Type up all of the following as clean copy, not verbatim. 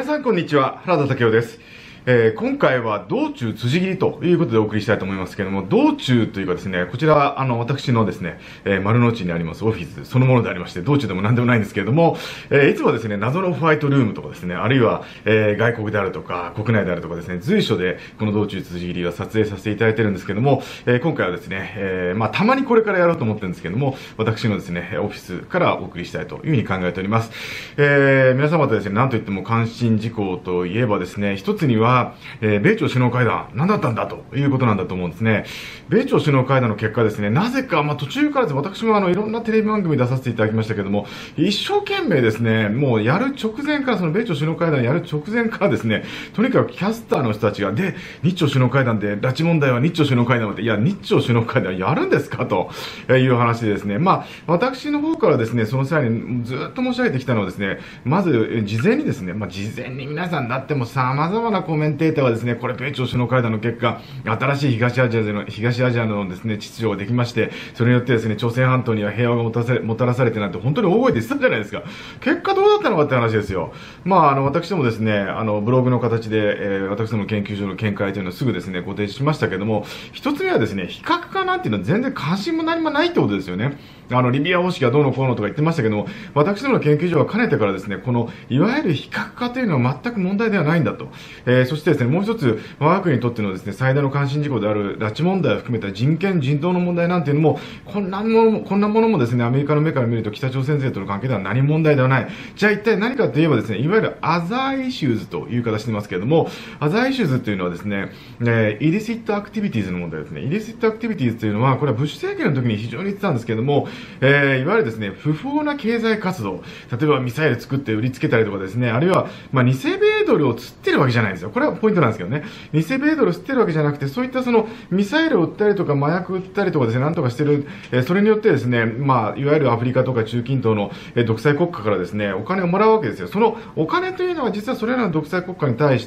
さんこんにちは、原田武雄です。今回は道中辻切りということでお送りしたいと思いますけれども、道中というかですね、こちらは私のですね、丸の内にありますオフィスそのものでありまして、道中でも何でもないんですけれども、いつもですね、謎のホワイトルームとかですね、あるいは、外国であるとか、国内であるとかですね、随所でこの道中辻切りは撮影させていただいてるんですけども、今回はですね、たまにこれからやろうと思ってるんですけども、私のですね、オフィスからお送りしたいというふうに考えております。皆様とですね、なんといっても関心事項といえばですね、一つには、米朝首脳会談、何だったんだということなんだと思うんですね。米朝首脳会談の結果ですね、なぜか、途中からですね、私もいろんなテレビ番組出させていただきましたけども、一生懸命ですね、もうやる直前から、その米朝首脳会談やる直前からですね、とにかくキャスターの人たちが、で、日朝首脳会談で、拉致問題は日朝首脳会談で、いや、日朝首脳会談やるんですかという話でですね、私の方からですね、その際にずっと申し上げてきたのはですね、まず、事前にですね、事前に皆さんだっても様々なコメンテーターはですね、これ米朝首脳会談の結果、新しい東アジアのですね、秩序ができまして、それによってですね、朝鮮半島には平和がもたらされてなんて本当に大声で言ってたじゃないですか。結果どうだったのかって話ですよ。私どもですね、ブログの形で、私ども研究所の見解というのをすぐですね、ご提示しましたけども、一つ目はですね、非核化なんていうのは全然関心も何もないってことですよね。リビア方式がどうのこうのとか言ってましたけども、私どもの研究所はかねてからですね、この、いわゆる非核化というのは全く問題ではないんだと。そしてですね、もう一つ、我が国にとってのですね、最大の関心事項である拉致問題を含めた人権、人道の問題なんていうのも、こんなものもですね、アメリカの目から見ると北朝鮮勢との関係では何も問題ではない。じゃあ一体何かといえばですね、いわゆるアザーイシューズという形してますけれども、アザーイシューズというのはですね、イリシットアクティビティーズの問題ですね。イリシットアクティビティーズというのは、これはブッシュ政権の時に非常に言ってたんですけれども、いわゆるですね、不法な経済活動、例えばミサイル作って売りつけたりとかですね、あるいは、偽米ドルを釣ってるわけじゃないんですよ。これはポイントなんですけどね。偽米ドルを釣ってるわけじゃなくて、そういったそのミサイルを売ったりとか麻薬売ったりとかですね、なんとかしてる、それによってですね、いわゆるアフリカとか中近東の独裁国家からですね、お金をもらうわけですよ。そのお金というのは実はそれらの独裁国家に対して、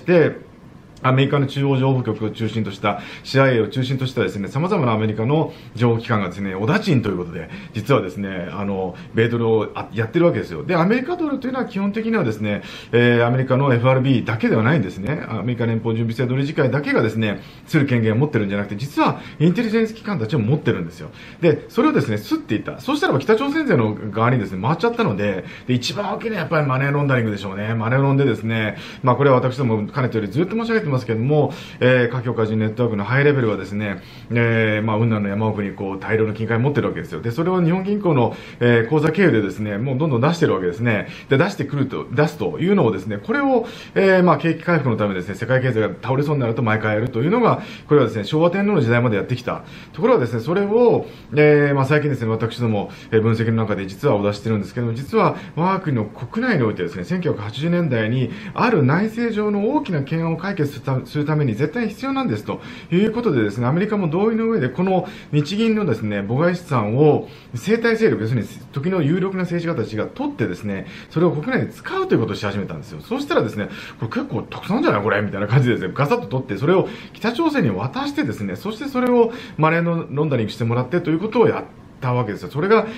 アメリカの中央情報局を中心とした CIA を中心としたですね、様々なアメリカの情報機関がですね、お立ちんということで、実はですね、米ドルをやってるわけですよ。で、アメリカドルというのは基本的にはですね、アメリカの FRB だけではないんですね。アメリカ連邦準備制度理事会だけがですね、する権限を持ってるんじゃなくて、実はインテリジェンス機関たちも持ってるんですよ。で、それをですね、すっていった。そうしたらば北朝鮮勢の側にですね、回っちゃったので、一番大きなやっぱりマネーロンダリングでしょうね。マネーロンでですね、これは私どもかねてよりずっと申し上げてますけども、華僑華人ネットワークのハイレベルはですね、雲南の山奥にこう大量の金塊を持ってるわけですよ。で、それを日本銀行の、口座経由でですね、もうどんどん出してるわけですね。で、出すというのをですね、これを、景気回復のためですね、世界経済が倒れそうになると毎回やるというのが、これはですね、昭和天皇の時代までやってきた。ところがですね、それを、最近ですね、私ども、分析の中で実はお出してるんですけども、実は我が国の国内においてですね、1980年代にある内政上の大きな懸案を解決するために絶対に必要なんですということでですね、アメリカも同意の上でこの日銀のですね、母外資産を政体勢力、要するに時の有力な政治家たちが取ってですね、それを国内で使うということをし始めたんですよ。そうしたらですね、これ結構たくさんじゃないこれみたいな感じでですね、ガサッと取ってそれを北朝鮮に渡してですね、そしてそれをマネーのロンダリングしてもらってということをやったわけですよ。それが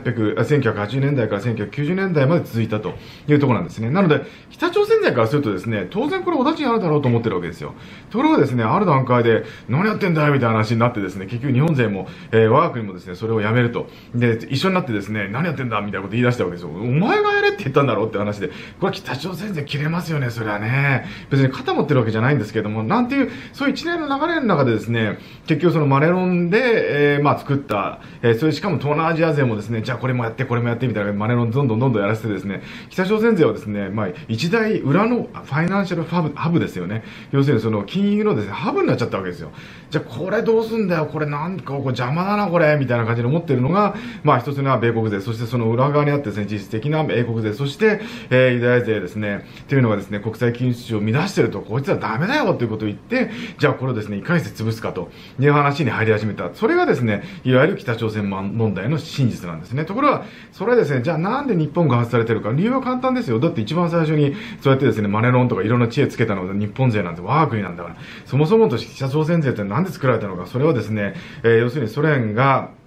1980年代から1990年代まで続いたというところなんですね。なので、北朝鮮勢からするとですね、当然これお立ちにあるだろうと思ってるわけですよ。ところがですね、ある段階で何やってんだよみたいな話になってですね、結局日本勢も、我が国もですね、それをやめると。で、一緒になってですね、何やってんだみたいなこと言い出したわけですよ。お前がやれって言ったんだろうって話で、これは北朝鮮勢切れますよね、それはね。別に肩持ってるわけじゃないんですけども、なんていう、そういう一連の流れの中でですね、結局そのマネロンで、作った、それしかも東南アジア勢もですね、じゃあこれもやってこれもやってみたいなマネロンどんどんやらせてですね、北朝鮮勢はですね、一大裏のファイナンシャルハブですよね。要するにその金融のですね、ハブになっちゃったわけですよ。じゃあこれどうすんだよ、これなんかこれ邪魔だなこれ、みたいな感じで思ってるのが、一つのは米国勢、そしてその裏側にあってですね、実質的な英国勢、そして、ユダヤ勢ですね、っていうのがですね、国際金融秩序を乱してると、こいつはダメだよということを言って、じゃあこれをですね、いかにして潰すかという話に入り始めた。それがですね、いわゆる北朝鮮問題の真実なんですね。ところが、それはですね、じゃあなんで日本が外されてるか、理由は簡単ですよ。だって一番最初に、そうやってですね、マネロンとかいろんな知恵つけたのは日本勢なんです。我が国なんだから。そもそもとして北朝鮮勢ってなんで作られたのか、それはですね、要するにソ連が、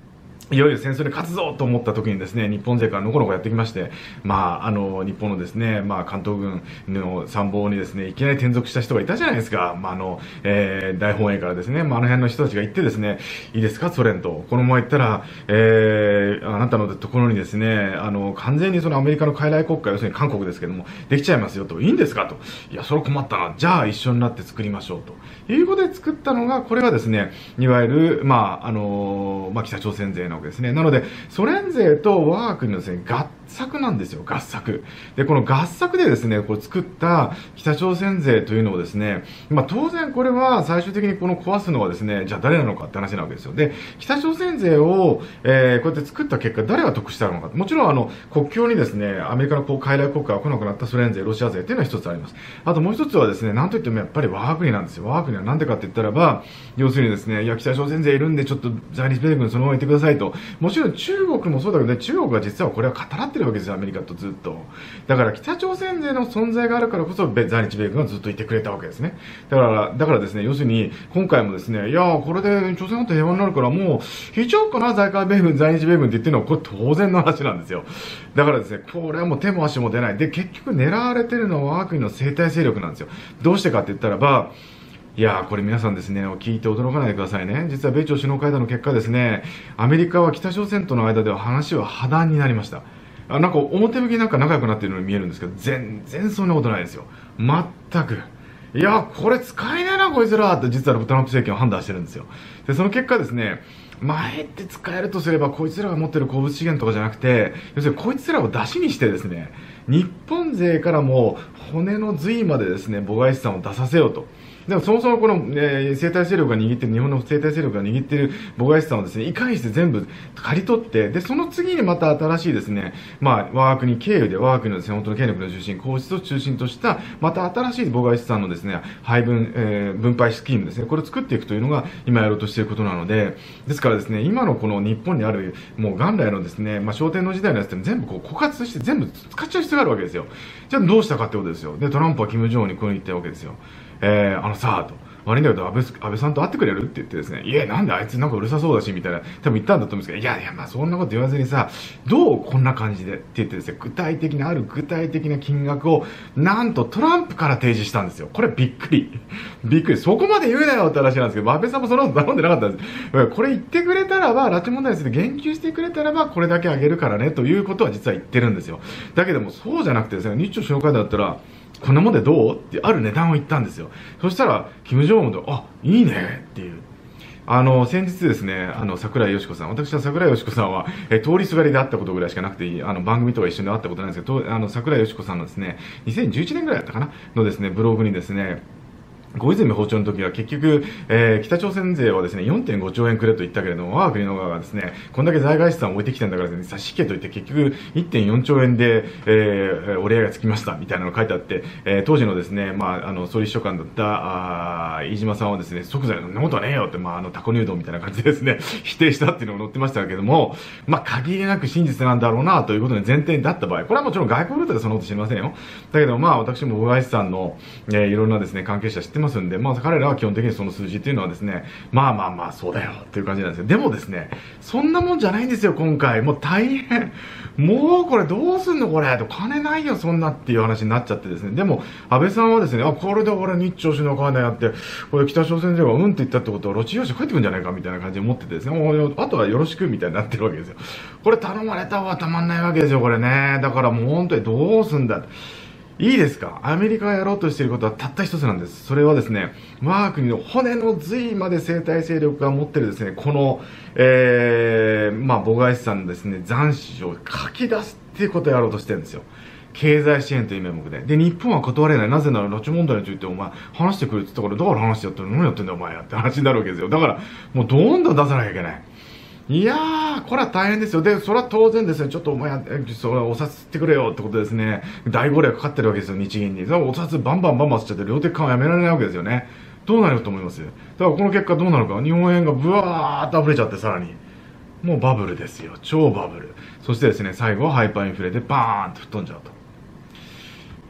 いよいよ戦争に勝つぞと思った時にですね、日本勢からのこのこやってきまして、日本のですね、関東軍の参謀にですね、いきなり転属した人がいたじゃないですか。大本営からですね、あの辺の人たちが行ってですね、いいですか、ソ連と。このまま行ったら、あなたのところにですね、完全にそのアメリカの傀儡国家、要するに韓国ですけども、できちゃいますよと。いいんですかと。いや、それ困ったな。じゃあ一緒になって作りましょうと。いうことで作ったのが、これがですね、いわゆる、北朝鮮勢のですね。なので、ソ連勢と我が国のですね、合作なんですよ、合作。で、この合作でですね、これ作った北朝鮮勢というのをですね、当然これは最終的にこの壊すのはですね、じゃあ誰なのかって話なわけですよ。で、北朝鮮勢を、こうやって作った結果、誰が得したのか。もちろん国境にですね、アメリカの傀儡国家が来なくなったソ連勢、ロシア勢っていうのは一つあります。あともう一つはですね、なんといってもやっぱり我が国なんですよ。我が国はなんでかって言ったらば、要するにですね、いや、北朝鮮勢いるんでちょっと在日米軍そのままいてくださいと。もちろん中国もそうだけどね、中国は実はこれは語らってるわけですよ、アメリカとずっと。だから北朝鮮勢の存在があるからこそ、在日米軍がずっといてくれたわけですね。だからですね、要するに、今回もですね、いやこれで朝鮮半島平和になるからもう、引いちゃおうかな、在日米軍、在日米軍って言ってるのは、これ当然の話なんですよ。だからですね、これはもう手も足も出ない。で、結局狙われてるのは我が国の生態勢力なんですよ。どうしてかって言ったらば、いやー、これ皆さんですね、聞いて驚かないでくださいね。実は米朝首脳会談の結果ですね、アメリカは北朝鮮との間では話は破談になりました。なんか表向きなんか仲良くなっているように見えるんですけど、全然そんなことないですよ。全く。いや、これ使えねえな、こいつらって実はトランプ政権は判断してるんですよ。で、その結果ですね、前って使えるとすれば、こいつらが持ってる鉱物資源とかじゃなくて、要するにこいつらを出しにしてですね、日本勢からも骨の髄までですね、母外資産を出させようと。でもそもそもこの、生態勢力が握っている、日本の生態勢力が握っている母外資産をですね、いかにして全部刈り取って、で、その次にまた新しいですね、我が国経由で我が国のですね、本当の権力の中心、皇室を中心とした、また新しい母外資産のですね、分配スキームですね、これを作っていくというのが今やろうとしていることなので、ですからですね、今のこの日本にある、もう元来のですね、商店の時代のやつって全部こう枯渇して全部使っちゃう必要があるわけですよ。じゃあどうしたかってことですよ。で、トランプは金正恩にこう言ったわけですよ。さあと。悪いんだけど安倍さんと会ってくれるって言ってですね、いや、なんであいつなんかうるさそうだし、みたいな、多分言ったんだと思うんですけど、いや、そんなこと言わずにさ、どうこんな感じでって言ってですね、具体的な金額を、なんとトランプから提示したんですよ。これびっくり。びっくり。そこまで言うなよって話なんですけど、安倍さんもそのこと頼んでなかったんです。これ言ってくれたらば、拉致問題について言及してくれたらば、これだけあげるからね、ということは実は言ってるんですよ。だけども、そうじゃなくてですね、日朝首脳会談だったら、こんなもんでどうってある値段を言ったんですよ。そしたら、金正恩と、いいねっていう。先日ですね、桜井よしこさん、私は桜井よしこさんは、通りすがりで会ったことぐらいしかなくて、番組とか一緒に会ったことないんですけど、桜井よしこさんのですね、2011年ぐらいだったかなのですね、ブログにですね、小泉訪朝の時は結局、北朝鮮勢はですね、4.5 兆円くれと言ったけれども、我が国の側がですね、こんだけ在外資産を置いてきてんだからですね、差し引けと言って結局 1.4 兆円で、折り合いがつきましたみたいなのが書いてあって、当時のですね、総理秘書官だった飯島さんはですね、即座にそんなことはねえよって、タコ入道みたいな感じでですね、否定したっていうのが載ってましたけども、限りなく真実なんだろうなということに前提だった場合、これはもちろん外交ルートでそのこと知りませんよ。だけど私も母外資産の、いろんなですね、関係者知ってますんで、彼らは基本的にその数字っていうのはですね、そうだよっていう感じなんですよ。でもですね、そんなもんじゃないんですよ、今回。もう大変。もうこれどうすんのこれと、金ないよ、そんなっていう話になっちゃってですね。でも、安倍さんはですね、これで俺日朝首脳会談やって、これ北朝鮮勢がうんって言ったってことは、ロチ用紙帰ってくるんじゃないかみたいな感じで思っててですね、あとはよろしくみたいになってるわけですよ。これ頼まれた方はたまんないわけですよ、これね。だからもう本当にどうすんだと。いいですか、アメリカがやろうとしていることはたった一つなんです。それはですね、我が国の骨の髄まで生態勢力が持っているですね、この、母外資産のですね、残滓を書き出すっていうことをやろうとしてるんですよ。経済支援という名目で。で、日本は断れない。なぜなら、拉致問題についてお前、話してくれって言ったから、だから話してやってるの何やってんだよ、お前やって話になるわけですよ。だから、もうどんどん出さなきゃいけない。いやー、これは大変ですよ。で、それは当然ですね、ちょっとお前、それお札吸ってくれよってことですね。大号令がかかってるわけですよ、日銀に。お札バンバン吸っちゃって、量的緩和やめられないわけですよね。どうなると思います？だからこの結果どうなるか、日本円がブワーッと溢れちゃって、さらに。もうバブルですよ。超バブル。そしてですね、最後はハイパーインフレでバーンと吹っ飛んじゃうと。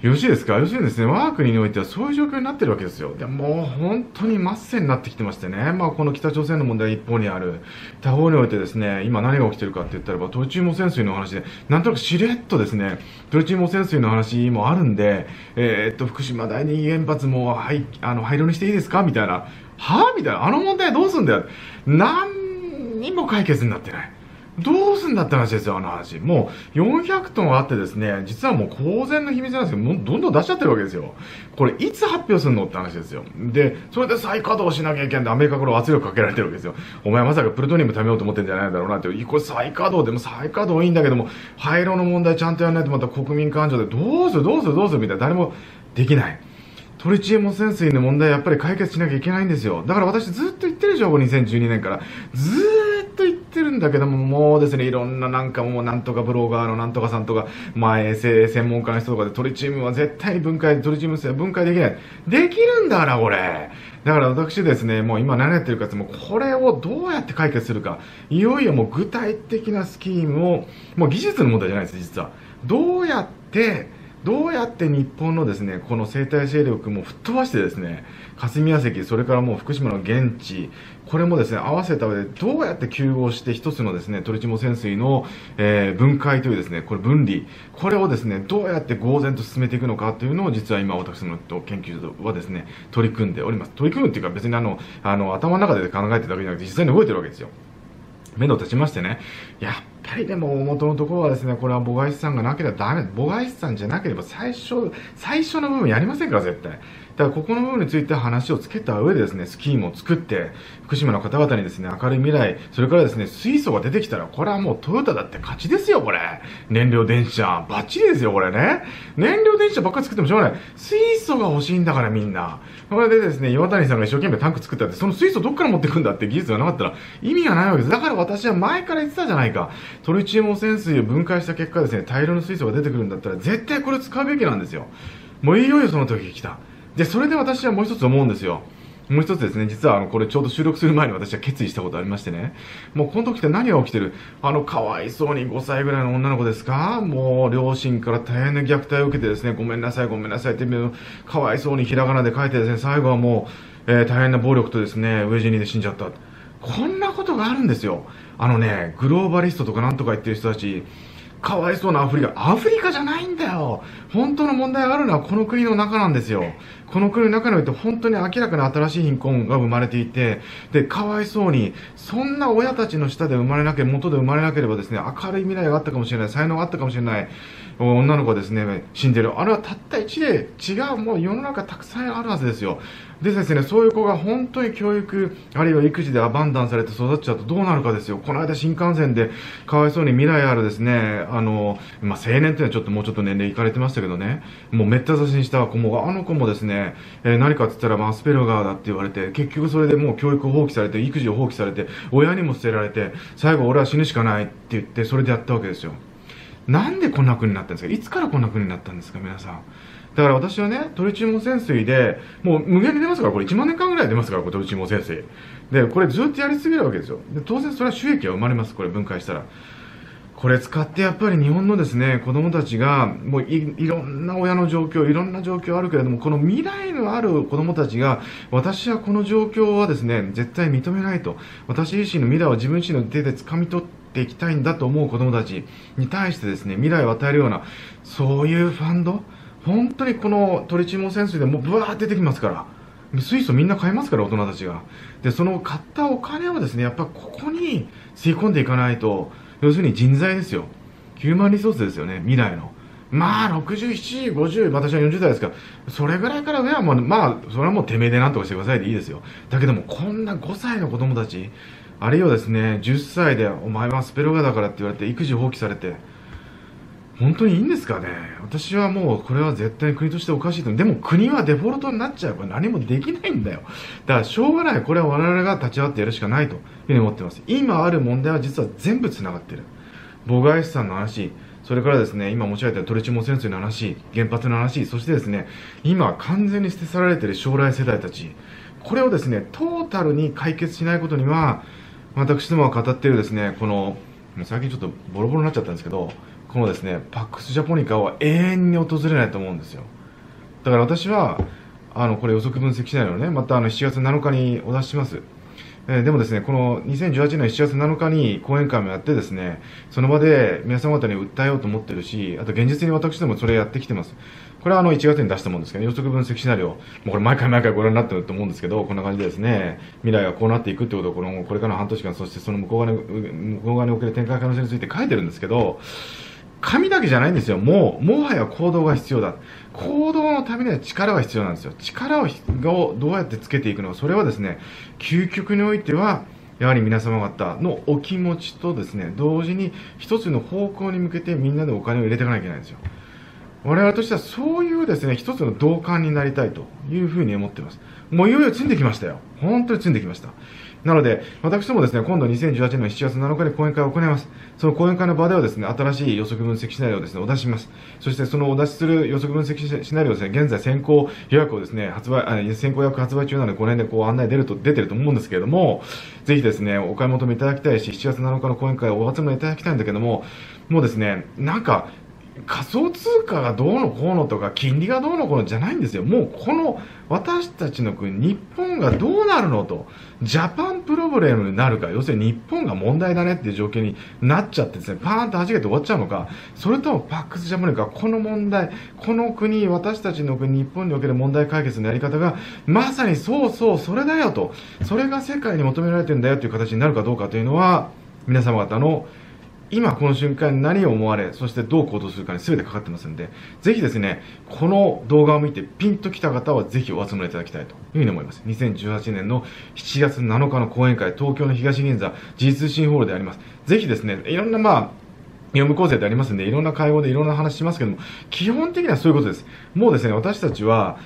よろしいですか。要するにですね、我が国においてはそういう状況になってるわけですよ。でもう本当に末世になってきてましてね、この北朝鮮の問題一方にある、他方においてですね、今何が起きてるかって言ったらば、トリチウム汚染水の話で、なんとなくしれっとですね、トリチウム汚染水の話もあるんで、福島第二原発も、はい、廃炉にしていいですかみたいな。はぁみたいな。あの問題どうすんだよ。何にも解決になってない。どうすんだって話ですよ、あの話。もう400トンあってですね、実はもう公然の秘密なんですけど、もうどんどん出しちゃってるわけですよ。これいつ発表するのって話ですよ。で、それで再稼働しなきゃいけないんで、アメリカから圧力かけられてるわけですよ。お前まさかプルトニウム貯めようと思ってんじゃないんだろうなって。これ再稼働でも再稼働いいんだけども、廃炉の問題ちゃんとやらないとまた国民感情でどうするみたいな、誰もできない。トリチウム汚染水の問題やっぱり解決しなきゃいけないんですよ。だから私ずっと言ってるでしょ、2012年から。ずーっと言ってるんだけども、もうですね、いろんななんかもうなんとかブロガーのなんとかさんとか、衛生専門家の人とかでトリチウムは絶対にトリチウム水は分解できない。できるんだから、これ。だから私ですね、もう今何やってるかって、もうこれをどうやって解決するか。いよいよもう具体的なスキームを、もう技術の問題じゃないです、実は。どうやって日本のですね、この生態勢力も吹っ飛ばしてですね、霞が関、それからもう福島の現地、これもですね、合わせた上でどうやって吸合して一つのですね、トリチウム汚染水の、分解というですね、これ分離、これをですね、どうやって合然と進めていくのかというのを実は今私の研究所はですね、取り組んでおります。取り組むっていうか別に頭の中で考えてるだけじゃなくて実際に動いてるわけですよ。目処立ちましてね、やっぱりでも元のところはですね、これは母外資産がなければダメ、母外資産じゃなければ最初の部分やりませんから絶対。だからここの部分について話をつけた上でですね、スキームを作って、福島の方々にですね、明るい未来、それからですね、水素が出てきたら、これはもうトヨタだって勝ちですよ、これ。燃料電車、バッチリですよ、これね。燃料電車ばっかり作ってもしょうがない。水素が欲しいんだからみんな。これでですね、岩谷さんが一生懸命タンク作ったって、その水素どっから持ってくんだって技術がなかったら意味がないわけです。だから私は前から言ってたじゃないか。トリチウム汚染水を分解した結果ですね、大量の水素が出てくるんだったら、絶対これ使うべきなんですよ。もういよいよその時が来た。で、それで私はもう一つ思うんですよ。もう一つですね、実はこれちょうど収録する前に私は決意したことありましてね。もうこの時って何が起きてる？かわいそうに5歳ぐらいの女の子ですか？もう両親から大変な虐待を受けてですね、ごめんなさいってかわいそうにひらがなで書いてですね、最後はもう、大変な暴力とですね、飢え死にで死んじゃった。こんなことがあるんですよ。グローバリストとかなんとか言ってる人たち、かわいそうなアフリカじゃないんだよ。本当の問題があるのはこの国の中なんですよ。この国の中において本当に明らかな新しい貧困が生まれていて、で、かわいそうに、そんな親たちの下で元で生まれなければですね、明るい未来があったかもしれない、才能があったかもしれない、女の子がですね、死んでる。あれはたった一例、違う、もう世の中たくさんあるはずですよ。でですね、そういう子が本当に教育、あるいは育児でアバンダンされて育っちゃうとどうなるかですよ。この間新幹線でかわいそうに未来あるですね、青年っていうのはもうちょっと年齢いかれてましたけどね、もうめった刺しにした子も、子もですね、何かって言ったらアスペルガーだって言われて、結局それでもう教育を放棄されて、育児を放棄されて、親にも捨てられて、最後俺は死ぬしかないって言って、それでやったわけですよ。なんでこんな国になったんですか？いつからこんな国になったんですか、皆さん。だから私はね、トリチウム汚染水で、もう無限に出ますから、これ1万年間ぐらい出ますから、これトリチウム汚染水。で、これずっとやり続けるわけですよ。で、当然それは収益は生まれます、これ分解したら。これ使ってやっぱり日本のですね、子供たちが、もういろんな親の状況、いろんな状況あるけれども、この未来のある子供たちが、私はこの状況はですね、絶対認めないと。私自身の未来を自分自身の手で掴み取っていきたいんだと思う子供たちに対してですね、未来を与えるような、そういうファンド、本当にこのトリチウム汚染水でもうブワーって出てきますから。水素みんな買いますから、大人たちが。で、その買ったお金をですね、やっぱここに吸い込んでいかないと、要するに人材ですよ。ヒューマンリソースですよね、未来の。67、50、私は40代ですから、それぐらいから上はもう、それはもうてめえでなんとかしてくださいでいいですよ。だけども、こんな5歳の子供たち、あるいはですね、10歳で、お前はスペルガだからって言われて、育児放棄されて、本当にいいんですかね。私はもうこれは絶対国としておかしいと。でも国はデフォルトになっちゃうから何もできないんだよ。だからしょうがない。これは我々が立ち会ってやるしかないというふうに思ってます。今ある問題は実は全部繋がってる。母外資産の話、それからですね、今申し上げたトリチウム汚染水の話、原発の話、そしてですね、今完全に捨て去られている将来世代たち。これをですね、トータルに解決しないことには、私どもが語っているですね、最近ちょっとボロボロになっちゃったんですけど、 このですね、パックスジャポニカは永遠に訪れないと思うんですよ。だから私は、これ予測分析しないのね、また7月7日にお出しします。でもですね、この2018年7月7日に講演会もやってですね、その場で皆様方に訴えようと思ってるし、あと現実に私どもそれやってきてます。これは1月に出したもんですけど、予測分析シナリオ、もうこれ毎回ご覧になってると思うんですけど、こんな感じでですね、未来がこうなっていくってことをこれからの半年間、そしてその向こう側における展開可能性について書いてるんですけど、紙だけじゃないんですよ。もはや行動が必要だ。行動のためには力が必要なんですよ。力をどうやってつけていくのか。それはですね、究極においては、やはり皆様方のお気持ちとですね、同時に一つの方向に向けてみんなでお金を入れていかなきゃいけないんですよ。我々としてはそういうですね、一つの同感になりたいというふうに思っています。もういよいよ積んできましたよ。本当に積んできました。なので、私どもですね、今度2018年の7月7日に講演会を行います。その講演会の場ではですね、新しい予測分析シナリオをですね、お出しします。そしてそのお出しする予測分析シナリオをですね、現在先行予約をですね、先行予約発売中なので、この辺で案内出てると思うんですけれども、ぜひですね、お買い求めいただきたいし、7月7日の講演会をお集めいただきたいんだけども、もうですね、なんか、仮想通貨がどうのこうのとか金利がどうのこうのじゃないんですよ。もうこの私たちの国、日本がどうなるのと、ジャパンプロブレムになるか、要するに日本が問題だねっていう状況になっちゃってですね、パーンと弾けて終わっちゃうのか、それともパックスジャポニカ、この問題、この国、私たちの国、日本における問題解決のやり方が、まさにそうそう、それだよと、それが世界に求められてるんだよという形になるかどうかというのは、皆様方の今この瞬間に何を思われ、そしてどう行動するかに全てかかってますんで、ぜひですね、この動画を見てピンときた方はぜひお集めいただきたいというふうに思います。2018年の7月7日の講演会、東京の東銀座 G 通信ホールであります。ぜひですね、いろんな業務構成でありますんで、いろんな会合でいろんな話しますけども、基本的にはそういうことです。もうですね、私たち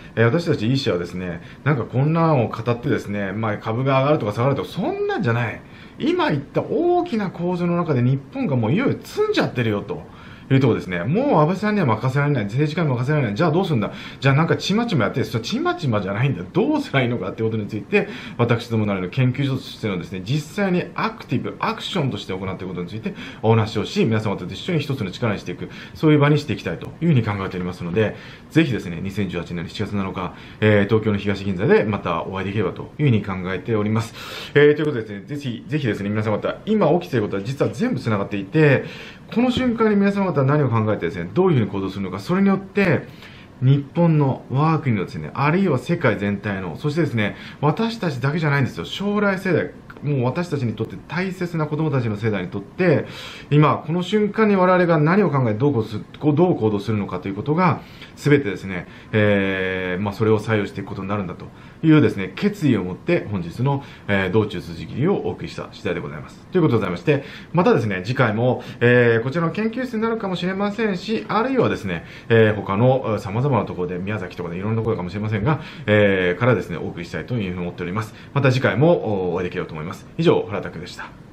E 社はですね、なんかこんなのを語ってですね、株が上がるとか下がるとか、そんなんじゃない。今言った大きな構図の中で日本がもういよいよ積んじゃってるよと。いうところですね。もう安倍さんには任せられない。政治家に任せられない。じゃあどうするんだ。じゃあなんかちまちまやって、それちまちまじゃないんだ。どうすらいいのかってことについて、私どもなりの研究所としてのですね、実際にアクティブ、アクションとして行っていることについてお話をし、皆様と一緒に一つの力にしていく、そういう場にしていきたいというふうに考えておりますので、ぜひですね、2018年7月7日、東京の東銀座でまたお会いできればというふうに考えております。ということでですね、ぜひですね、皆様方、今起きていることは実は全部繋がっていて、この瞬間に皆様方は何を考えてですね、どういうふうに行動するのか、それによって、日本の我が国のですね、あるいは世界全体の、そしてですね、私たちだけじゃないんですよ、将来世代、もう私たちにとって大切な子供たちの世代にとって、今、この瞬間に我々が何を考えてどう行動するのかということが、すべてですね、それを採用していくことになるんだというですね、決意を持って本日の、道中筋切りをお送りした次第でございます。ということでございまして、またですね、次回も、こちらの研究室になるかもしれませんし、あるいはですね、他の様々なところで、宮崎とかでいろんなところかもしれませんが、からですね、お送りしたいというふうに思っております。また次回もお会いできればと思います。以上、原拓でした。